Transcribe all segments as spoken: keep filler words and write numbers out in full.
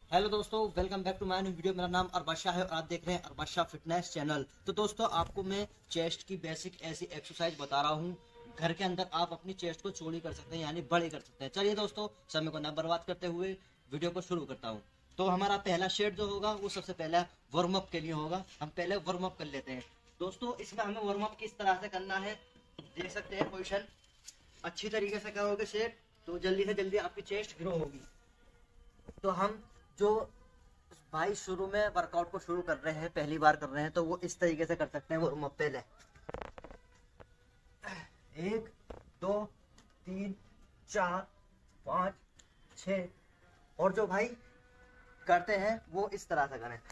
Hello दोस्तों, welcome back to my new video. मेरा नाम अरबाशा है और आप देख रहे हैं अरबाशा फिटनेस चैनल। तो दोस्तों, आपको मैं चेस्ट की बेसिक ऐसी एक्सरसाइज बता रहा हूँ। घर के अंदर आप अपनी चेस्ट को चौड़ी कर सकते हैं, यानी बड़ी कर सकते हैं। चलिए दोस्तों, समय को न बर्बाद करते हुए वीडियो को शुरू करता हूँ। तो हमारा पहला शेड जो होगा वो सबसे पहला वार्म अप के लिए होगा। हम पहले वार्म अप कर लेते हैं। दोस्तों, इसमें हमें वार्म अप किस तरह से करना है देख सकते हैं। पोजिशन अच्छी तरीके से करोगे शेड तो जल्दी से जल्दी आपकी चेस्ट ग्रो होगी। तो हम जो भाई शुरू में वर्कआउट को शुरू कर रहे हैं, पहली बार कर रहे हैं, तो वो इस तरीके से कर सकते हैं। वार्म अप पहले एक दो तीन चार पाँच छ, और जो भाई करते हैं वो इस तरह से करें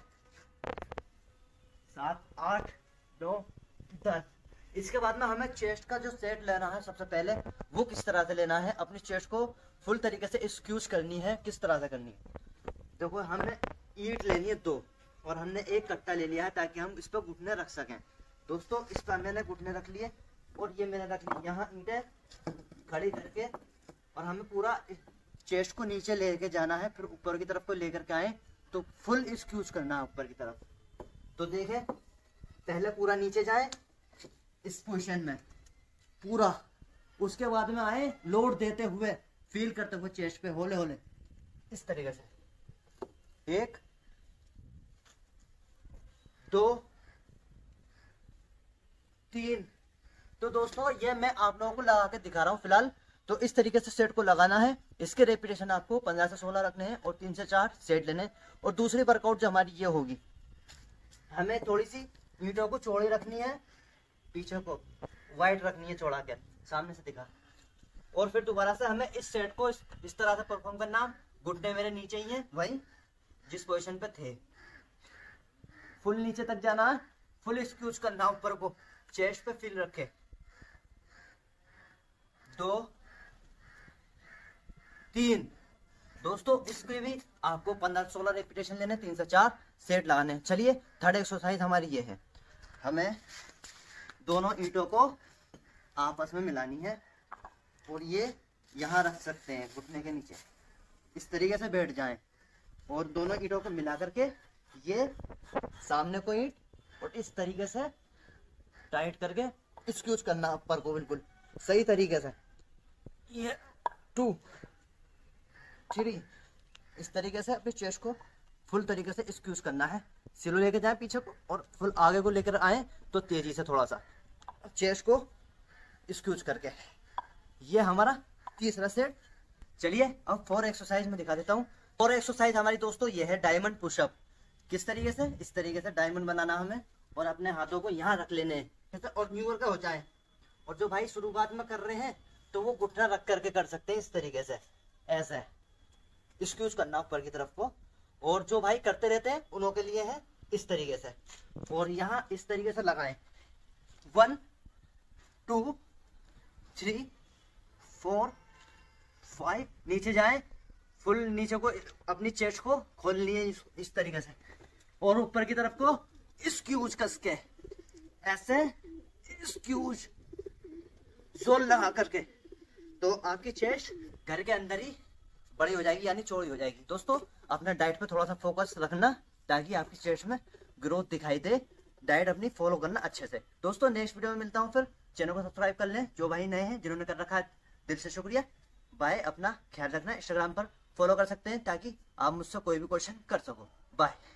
सात आठ नौ दस। इसके बाद में हमें चेस्ट का जो सेट लेना है सबसे पहले वो किस तरह से लेना है। अपनी चेस्ट को फुल तरीके से स्क्यूज करनी है। किस तरह से करनी है देखो, हमने ईंट लेनी है दो और हमने एक कट्टा ले लिया है ताकि हम इस पर घुटने रख सकें। दोस्तों, इस पर मैंने घुटने रख लिए और ये मैंने रख ली यहाँ ईंटें खड़ी करके, और हमें पूरा चेस्ट को नीचे लेके जाना है। फिर ऊपर की तरफ को लेकर के आए तो फुल स्क्यूज करना है ऊपर की तरफ। तो देखें, पहले पूरा नीचे जाए इस पोजिशन में पूरा, उसके बाद में आए लोड देते हुए, फील करते हुए चेस्ट पे होले होले इस तरीके से। एक दो तीन। तो दोस्तों, ये मैं आप लोगों को लगा के दिखा रहा हूं फिलहाल। तो इस तरीके से सेट को लगाना है। इसके रेपिटेशन आपको पंद्रह से सोलह रखने हैं और तीन से चार सेट लेने हैं। और दूसरी वर्कआउट जो हमारी ये होगी, हमें थोड़ी सी ईंटों को चौड़ी रखनी है, पीछे को वाइड रखनी है, चौड़ा के सामने से दिखा। और फिर दोबारा से हमें इस सेट को इस, इस तरह से परफॉर्म करना। घुटने मेरे नीचे ही हैं, वही जिस पोजीशन पे थे। फुल नीचे तक जाना है, फुल स्क्यूज करना ऊपर को, चेस्ट पे फील रखे। दो तीन। दोस्तों, इसके भी आपको पंद्रह सोलह रेपिटेशन लेने, तीन से चार सेट लगाने। चलिए, थर्ड एक्सरसाइज हमारी ये है। हमें दोनों ईंटों को आपस में मिलानी है और ये यहाँ रख सकते हैं घुटने के नीचे, इस तरीके से बैठ जाएं। और दोनों ईंटों को मिला करके ये सामने को ईंट और इस तरीके से टाइट करके स्क्यूज करना ऊपर को बिल्कुल सही तरीके से। ये टू थ्री, इस तरीके से अपनी चेस्ट को फुल तरीके से स्क्यूज करना है। सिलो लेके जाए पीछे को और फुल आगे को लेकर आए तो तेजी से थोड़ा सा चेस्ट को स्क्यूज करके। ये हमारा तीसरा सेट। चलिए, अब फोर एक्सरसाइज में दिखा देता हूँ। फोर एक्सरसाइज हमारी दोस्तों ये है डायमंड पुशअप। किस तरीके से, इस तरीके से डायमंड बनाना हमें और अपने हाथों को यहाँ रख लेने हैं और न्यूअर का हो जाए। और जो भाई शुरुआत में कर रहे हैं तो वो घुटना रख करके कर सकते हैं, इस तरीके से ऐसे स्क्यूज करना ऊपर की तरफ को। और जो भाई करते रहते हैं उन्हों के लिए है इस तरीके से, और यहाँ इस तरीके से लगाएं। One two three four five, नीचे जाए, फुल नीचे को अपनी चेस्ट को खोल लिए इस, इस तरीके से, और ऊपर की तरफ को स्क्यूज कस के ऐसे स्क्यूज जोर लगा करके। तो आपकी चेस्ट घर के अंदर ही बड़ी हो जाएगी, यानी चौड़ी हो जाएगी। दोस्तों, अपना डाइट पे थोड़ा सा फोकस रखना ताकि आपकी चेस्ट में ग्रोथ दिखाई दे। डाइट अपनी फॉलो करना अच्छे से। दोस्तों, नेक्स्ट वीडियो में मिलता हूँ। फिर चैनल को सब्सक्राइब कर लें जो भाई नए हैं, जिन्होंने कर रखा है दिल से शुक्रिया। बाय। अपना ख्याल रखना। इंस्टाग्राम पर फॉलो कर सकते हैं ताकि आप मुझसे कोई भी क्वेश्चन कर सको। बाय।